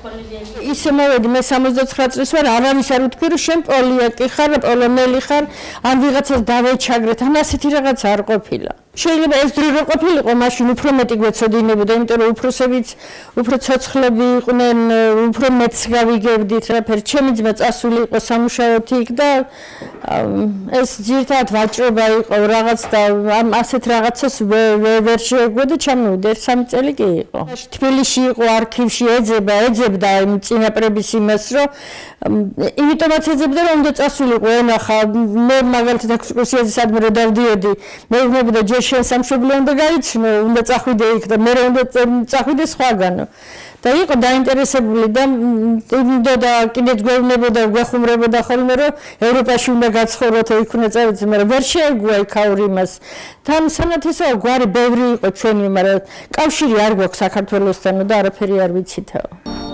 ისე მოვედი მე 69 წლის ვარ, არავის არ უთქვი რომ შენ პოლიაკი ხარ, პოლონელი ხარ, ან ვიღაცას დავეჩაგრეთ, ან ასეთი რაღაც არ ყოფილა. შეიძლება ეს დრო რო ყოფილიყო, მაშინ უფრო მეტი გვეცოდინებოდა, იმიტომ რომ უფროსებიც უფრო ცოცხლები იყვნენ, უფრო მეც გავიგებდით რაფერ. ჩემი ძმა წასული იყო სამუშაოდ იქ და ეს ძირთად ვაჭრობა იყო რაღაც და ამ ასეთ რაღაცას ვერ შეგვედა ჩამოვიდა 1-3 წელი კი იყო. თბილისში იყო არქივში ეძებდა იმ წინაპრების იმას, რომ იმიტომაც ეძებდა რომ უნდა წასულიყო ენახა მე მაგალითად ექსკურსიაზე სადმე რომ დავდიოდი მე ვუხმებოდა ჯერ შენ სამშობლო უნდა გაიცნო უნდა წახვიდე იქ და მე უნდა წახვიდე სხვაგანო და იყო დაინტერესებული და იმდოდა კიდეც გვეუბნებოდა გვეხუმრებოდა ხოლმე რომ ევროპაში უნდა გაცხოვროთ იქ უნდა წავიდეთ მაგრამ ვერ შეეგუა იქაურ იმას თან სანათესო გვარი ბევრი იყო ჩვენი მაგრამ კავშირი არ გვაქვს საქართველოსთან და არაფერი არ ვიცითაო